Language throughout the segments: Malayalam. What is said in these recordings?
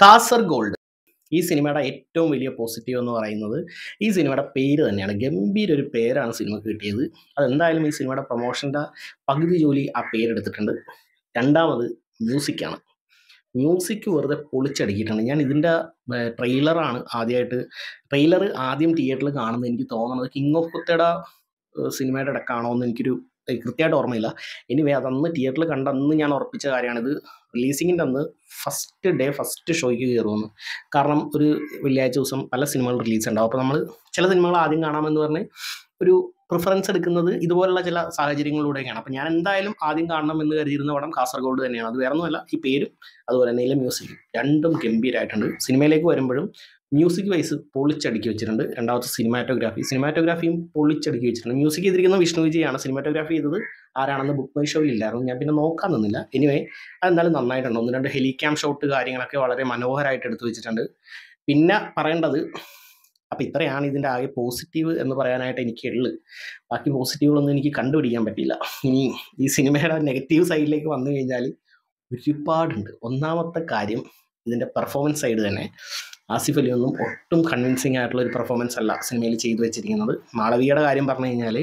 കാസർഗോൾഡ് ഈ സിനിമയുടെ ഏറ്റവും വലിയ പോസിറ്റീവ് എന്ന് പറയുന്നത് ഈ സിനിമയുടെ പേര് തന്നെയാണ്. ഗംഭീര ഒരു പേരാണ് സിനിമക്ക് കിട്ടിയത്. അതെന്തായാലും ഈ സിനിമയുടെ പ്രൊമോഷൻ്റെ പകുതി ജോലി ആ പേരെടുത്തിട്ടുണ്ട്. രണ്ടാമത് മ്യൂസിക്കാണ്. മ്യൂസിക് വെറുതെ പൊളിച്ചടുക്കിയിട്ടുണ്ട്. ഞാൻ ഇതിൻ്റെ ട്രെയിലറാണ് ട്രെയിലർ ആദ്യം തിയേറ്ററിൽ കാണുന്നത്. എനിക്ക് തോന്നുന്നത് കിങ് ഓഫ് കുത്തയുടെ സിനിമയുടെ ഇടക്കാണോ എന്ന് എനിക്കൊരു കൃത്യമായിട്ട് ഓർമ്മയില്ല. എനിവേ അതന്ന് തിയേറ്ററിൽ കണ്ട അന്ന് ഞാൻ ഉറപ്പിച്ച കാര്യമാണ്, ഇത് റിലീസിങ്ങിൻ്റെ അന്ന് ഫസ്റ്റ് ഷോയ്ക്ക് കയറുമെന്ന്. കാരണം ഒരു വെള്ളിയാഴ്ച ദിവസം പല സിനിമകൾ റിലീസ് ഉണ്ടാവും. അപ്പോൾ നമ്മൾ ചില സിനിമകൾ ആദ്യം കാണാമെന്ന് പറഞ്ഞ് ഒരു പ്രിഫറൻസ് എടുക്കുന്നത് ഇതുപോലുള്ള ചില സാഹചര്യങ്ങളിലൂടെയൊക്കെയാണ്. അപ്പോൾ ഞാൻ എന്തായാലും ആദ്യം കാണണം എന്ന് കരുതിയിരുന്ന പടം കാസർഗോഡ് തന്നെയാണ്. അത് വേറെ ഒന്നുമല്ല, ഈ പേരും അതുപോലെ തന്നെ ഇതിലെ മ്യൂസിക്കും രണ്ടും ഗംഭീരമായിട്ടുണ്ട്. സിനിമയിലേക്ക് വരുമ്പോഴും മ്യൂസിക് വൈസ് പൊളിച്ചടുക്കി വെച്ചിട്ടുണ്ട്. രണ്ടാമത്തെ സിനിമാറ്റോഗ്രാഫിയും പൊളിച്ചടുക്കി വെച്ചിട്ടുണ്ട്. മ്യൂസിക് ചെയ്തിരിക്കുന്നത് വിഷ്ണു വിജയാണ്. സിനിമാറ്റോഗ്രാഫി ചെയ്തത് ആരാണെന്ന് ബുക്ക് മൈ ഷോയിൽ ഇല്ലായിരുന്നു. ഞാൻ പിന്നെ നോക്കാൻ നിന്നില്ല. എനിവേ അതെന്തായാലും നന്നായിട്ടുണ്ട്. 1-2 ഹെലിക്യാം ഷോട്ട് കാര്യങ്ങളൊക്കെ വളരെ മനോഹരമായിട്ട് എടുത്തു വെച്ചിട്ടുണ്ട്. പിന്നെ പറയേണ്ടത്, അപ്പോൾ ഇത്രയാണ് ഇതിൻ്റെ ആകെ പോസിറ്റീവ് എന്ന് പറയാനായിട്ട് എനിക്കുള്ളത്. ബാക്കി പോസിറ്റീവുകളൊന്നും എനിക്ക് കണ്ടുപിടിക്കാൻ പറ്റിയില്ല. ഇനി ഈ സിനിമയുടെ നെഗറ്റീവ് സൈഡിലേക്ക് വന്നു കഴിഞ്ഞാൽ ഒരുപാടുണ്ട്. ഒന്നാമത്തെ കാര്യം ഇതിൻ്റെ പെർഫോമൻസ് സൈഡ് തന്നെ. ആസിഫ് അലി ഒന്നും ഒട്ടും കൺവിൻസിങ് ആയിട്ടുള്ള ഒരു പെർഫോമൻസ് അല്ല സിനിമയിൽ ചെയ്തു വെച്ചിരിക്കുന്നത്. മാളവികയുടെ കാര്യം പറഞ്ഞു കഴിഞ്ഞാൽ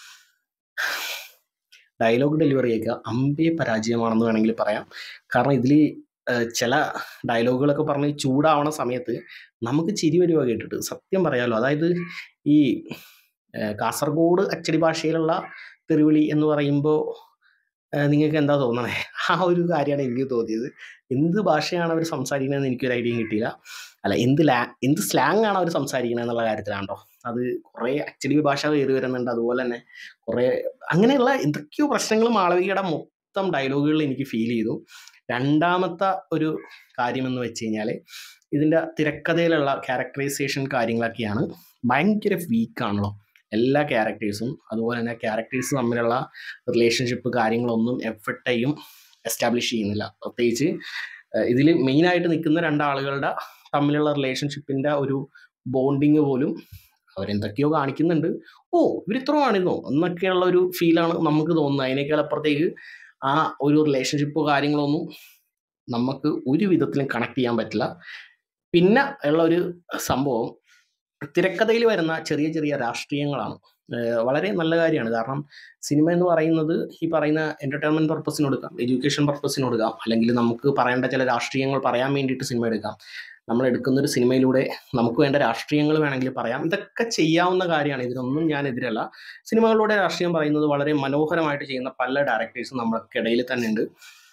ഡയലോഗ് ഡെലിവറിയൊക്കെ അമ്പേ പരാജയമാണെന്ന് വേണമെങ്കിൽ പറയാം. കാരണം ഇതിൽ ചില ഡയലോഗുകളൊക്കെ പറഞ്ഞ് ചൂടാവണ സമയത്ത് നമുക്ക് ചിരി വരുക കേട്ടിട്ട്, സത്യം പറയാമല്ലോ. അതായത് ഈ കാസർഗോഡ് അച്ചടി ഭാഷയിലുള്ള തെറിവിളി എന്ന് പറയുമ്പോൾ നിങ്ങൾക്ക് എന്താ തോന്നണേ? ആ ഒരു കാര്യമാണ് എനിക്ക് തോന്നിയത്. എന്ത് ഭാഷയാണ് അവർ സംസാരിക്കണമെന്ന് എനിക്കൊരു ഐഡിയയും കിട്ടിയില്ല. അല്ല, എന്ത് സ്ലാങ് ആണ് അവർ സംസാരിക്കണത് എന്നുള്ള കാര്യത്തിലാണോ. അത് കുറേ അച്ചടി ഭാഷ കയറി വരുന്നുണ്ട്. അതുപോലെ തന്നെ കുറേ അങ്ങനെയുള്ള എന്തൊക്കെയോ പ്രശ്നങ്ങൾ മാളവികയുടെ മൊത്തം ഡയലോഗുകളിൽ എനിക്ക് ഫീൽ ചെയ്തു. രണ്ടാമത്തെ ഒരു കാര്യമെന്ന് വെച്ച് കഴിഞ്ഞാൽ ഇതിൻ്റെ തിരക്കഥയിലുള്ള ക്യാരക്ടറൈസേഷൻ കാര്യങ്ങളൊക്കെയാണ് ഭയങ്കര വീക്കാണല്ലോ. എല്ലാ ക്യാരക്ടേഴ്സും അതുപോലെ തന്നെ ക്യാരക്ടേഴ്സ് തമ്മിലുള്ള റിലേഷൻഷിപ്പ് കാര്യങ്ങളൊന്നും എഫർട്ടേയും എസ്റ്റാബ്ലിഷ് ചെയ്യുന്നില്ല. പ്രത്യേകിച്ച് ഇതിൽ മെയിനായിട്ട് നിൽക്കുന്ന രണ്ടാളുകളുടെ തമ്മിലുള്ള റിലേഷൻഷിപ്പിൻ്റെ ഒരു ബോണ്ടിങ് പോലും അവരെന്തൊക്കെയോ കാണിക്കുന്നുണ്ട്. ഇവരിത്ര കാണിക്കുന്നോ എന്നൊക്കെയുള്ള ഒരു ഫീലാണ് നമുക്ക് തോന്നുന്നത്. അതിനേക്കാൾ അപ്പുറത്തേക്ക് ആ ഒരു റിലേഷൻഷിപ്പോ കാര്യങ്ങളൊന്നും നമുക്ക് ഒരു വിധത്തിലും കണക്ട് ചെയ്യാൻ പറ്റില്ല. പിന്നെ ഉള്ള ഒരു സംഭവം തിരക്കഥയിൽ വരുന്ന ചെറിയ ചെറിയ രാഷ്ട്രീയങ്ങളാണ്. വളരെ നല്ല കാര്യമാണ്. കാരണം സിനിമ എന്ന് പറയുന്നത് ഈ പറയുന്ന എൻ്റർടൈൻമെൻറ്റ് പർപ്പസിന് കൊടുക്കാം, എഡ്യൂക്കേഷൻ പർപ്പസിന് കൊടുക്കാം, അല്ലെങ്കിൽ നമുക്ക് പറയേണ്ട ചില രാഷ്ട്രീയങ്ങൾ പറയാൻ വേണ്ടിയിട്ട് സിനിമ എടുക്കാം. നമ്മൾ എടുക്കുന്നൊരു സിനിമയിലൂടെ നമുക്ക് വേണ്ട രാഷ്ട്രീയങ്ങൾ വേണമെങ്കിൽ പറയാം. ഇതൊക്കെ ചെയ്യാവുന്ന കാര്യമാണ്. ഇതിനൊന്നും ഞാൻ എതിരല്ല. സിനിമകളിലൂടെ രാഷ്ട്രീയം പറയുന്നത് വളരെ മനോഹരമായിട്ട് ചെയ്യുന്ന പല ഡയറക്ടേഴ്സും നമ്മൾക്കിടയിൽ തന്നെ ഉണ്ട്.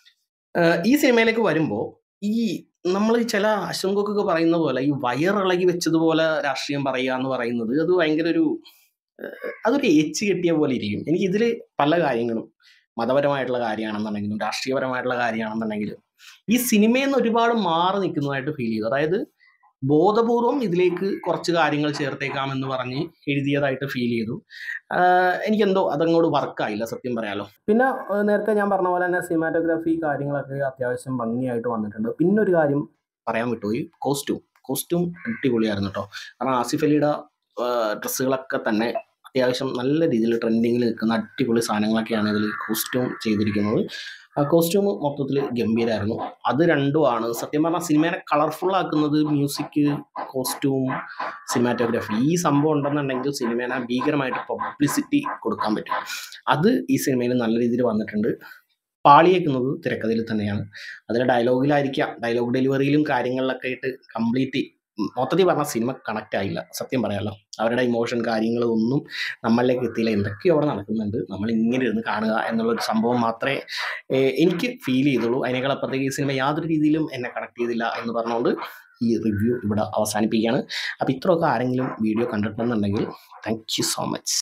ഈ സിനിമയിലേക്ക് വരുമ്പോൾ ഈ നമ്മൾ ചില അശങ്കൊക്കെ പറയുന്ന പോലെ ഈ വയറിളകി വെച്ചതുപോലെ രാഷ്ട്രീയം പറയുക എന്ന് പറയുന്നത് അത് ഭയങ്കര അതൊരു ഏച്ച് കെട്ടിയ പോലെ ഇരിക്കും. എനിക്കിതിൽ പല കാര്യങ്ങളും മതപരമായിട്ടുള്ള കാര്യമാണെന്നുണ്ടെങ്കിലും രാഷ്ട്രീയപരമായിട്ടുള്ള കാര്യമാണെന്നുണ്ടെങ്കിലും ഈ സിനിമയിൽ നിന്ന് ഒരുപാട് മാറി നിൽക്കുന്നതായിട്ട് ഫീൽ ചെയ്തു. അതായത് ബോധപൂർവം ഇതിലേക്ക് കുറച്ച് കാര്യങ്ങൾ ചേർത്തേക്കാമെന്ന് പറഞ്ഞ് എഴുതിയതായിട്ട് ഫീൽ ചെയ്തു. എനിക്കെന്തോ അതങ്ങോട്ട് വർക്കായില്ല, സത്യം പറയാലോ. പിന്നെ നേരത്തെ ഞാൻ പറഞ്ഞ പോലെ തന്നെ സിനിമാറ്റോഗ്രാഫി കാര്യങ്ങളൊക്കെ അത്യാവശ്യം ഭംഗിയായിട്ട് വന്നിട്ടുണ്ട്. പിന്നെ ഒരു കാര്യം പറയാൻ വിട്ടുപോയി, കോസ്റ്റ്യൂം അടിപൊളിയായിരുന്നു കേട്ടോ. കാരണം ആസിഫ് അലിയുടെ ഡ്രസ്സുകളൊക്കെ തന്നെ അത്യാവശ്യം നല്ല രീതിയിൽ ട്രെൻഡിങ്ങിൽ നിൽക്കുന്ന അടിപൊളി സാധനങ്ങളൊക്കെയാണ് ഇതിൽ കോസ്റ്റ്യൂം ചെയ്തിരിക്കുന്നത്. ആ കോസ്റ്റ്യൂം മൊത്തത്തിൽ ഗംഭീരമായിരുന്നു. അത് രണ്ടുമാണ് സത്യം പറഞ്ഞാൽ സിനിമയെ കളർഫുൾ ആക്കുന്നത്. മ്യൂസിക്, കോസ്റ്റ്യൂം, സിനിമാറ്റോഗ്രാഫി, ഈ സംഭവം ഉണ്ടെന്നുണ്ടെങ്കിൽ സിനിമേനെ ഭീകരമായിട്ട് പബ്ലിസിറ്റി കൊടുക്കാൻ പറ്റും. അത് ഈ സിനിമയിൽ നല്ല രീതിയിൽ വന്നിട്ടുണ്ട്. പാളിയേക്കുന്നത് തിരക്കഥയിൽ തന്നെയാണ്. അതിൽ ഡയലോഗിലായിരിക്കാം, ഡയലോഗ് ഡെലിവറിയിലും കാര്യങ്ങളിലൊക്കെ ആയിട്ട് കംപ്ലീറ്റ് മൊത്തത്തിൽ പറഞ്ഞാൽ സിനിമ കണക്റ്റ് ആയില്ല, സത്യം പറയാമല്ലോ. അവരുടെ ഇമോഷൻ കാര്യങ്ങളൊന്നും നമ്മളിലേക്ക് എത്തിയില്ല. എന്തൊക്കെയോ അവിടെ നടക്കുന്നുണ്ട്, നമ്മൾ ഇങ്ങനെ ഇരുന്ന് കാണുക എന്നുള്ളൊരു സംഭവം മാത്രമേ എനിക്ക് ഫീൽ ചെയ്തുള്ളൂ. അതിനേക്കാൾ അപ്പുറത്തേക്ക് ഈ സിനിമ യാതൊരു രീതിയിലും എന്നെ കണക്ട് ചെയ്തില്ല എന്ന് പറഞ്ഞുകൊണ്ട് ഈ റിവ്യൂ ഇവിടെ അവസാനിപ്പിക്കുകയാണ്. അപ്പോൾ ഇത്രയൊക്കെ ആരെങ്കിലും വീഡിയോ കണ്ടിട്ടുണ്ടെന്നുണ്ടെങ്കിൽ താങ്ക് യു സോ മച്ച്.